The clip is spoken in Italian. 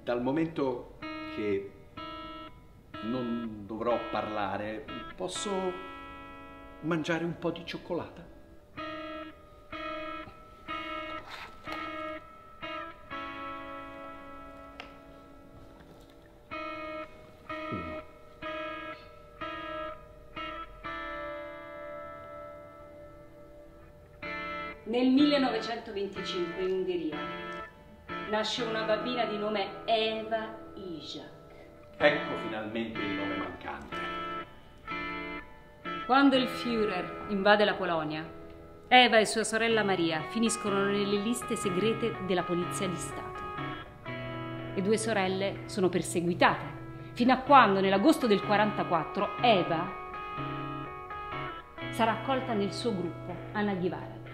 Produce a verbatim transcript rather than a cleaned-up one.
dal momento che non dovrò parlare, posso mangiare un po' di cioccolata? Nel millenovecentoventicinque in Ungheria nasce una bambina di nome Eva Izsák. Ecco finalmente il nome mancante. Quando il Führer invade la Polonia, Eva e sua sorella Maria finiscono nelle liste segrete della Polizia di Stato. Le due sorelle sono perseguitate, fino a quando nell'agosto del quarantaquattro Eva sarà accolta nel suo gruppo a Nagyvarad.